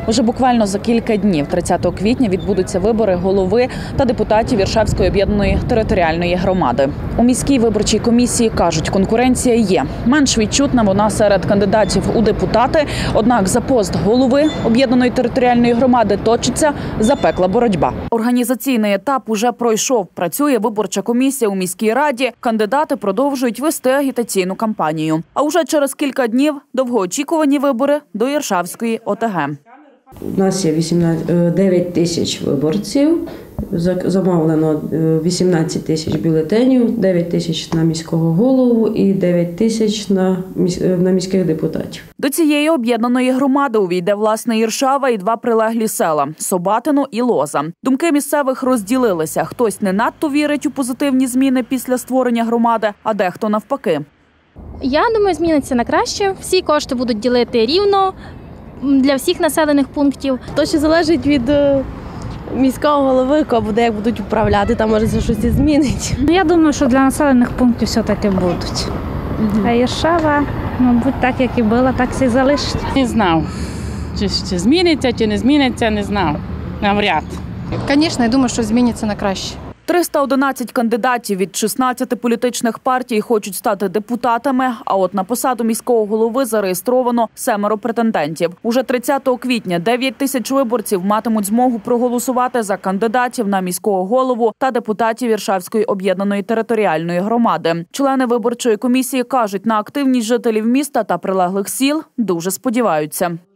Уже буквально за кілька днів, 30 квітня, відбудуться вибори голови та депутатів Іршавської об'єднаної територіальної громади. У міській виборчій комісії кажуть, конкуренція є. Менш відчутна вона серед кандидатів у депутати, однак за пост голови об'єднаної територіальної громади точиться запекла боротьба. Організаційний етап уже пройшов. Працює виборча комісія у міській раді. Кандидати продовжують вести агітаційну кампанію. А уже через кілька днів довгоочікувані вибори до Іршавської ОТГ. У нас є 9 тисяч виборців, замовлено 18 тисяч бюлетенів, 9 тисяч на міського голову і 9 тисяч на міських депутатів. До цієї об'єднаної громади увійде власне Іршава і два прилеглі села – Собатино і Лоза. Думки місцевих розділилися. Хтось не надто вірить у позитивні зміни після створення громади, а дехто навпаки. Я думаю, зміниться на краще. Всі кошти будуть ділити рівно для всіх населених пунктів. То, що залежить від міського голови, як будуть управляти, там може щось і змінить. Я думаю, що для населених пунктів все-таки будуть. А Іршава, мабуть, так як і було, так і залишить. Не знав, чи зміниться, чи не зміниться, не знав. Навряд. Звісно, я думаю, що зміниться на краще. 311 кандидатів від 16 політичних партій хочуть стати депутатами, а от на посаду міського голови зареєстровано 7 претендентів. Уже 30 квітня 9 тисяч виборців матимуть змогу проголосувати за кандидатів на міського голову та депутатів Іршавської об'єднаної територіальної громади. Члени виборчої комісії кажуть, на активність жителів міста та прилеглих сіл дуже сподіваються.